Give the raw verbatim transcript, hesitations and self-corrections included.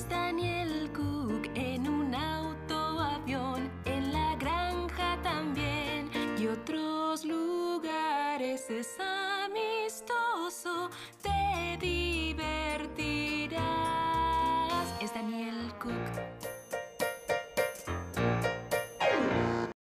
es Daniel Cook en un auto avión, en la granja también y otros lugares. Es amistoso, te divertirás.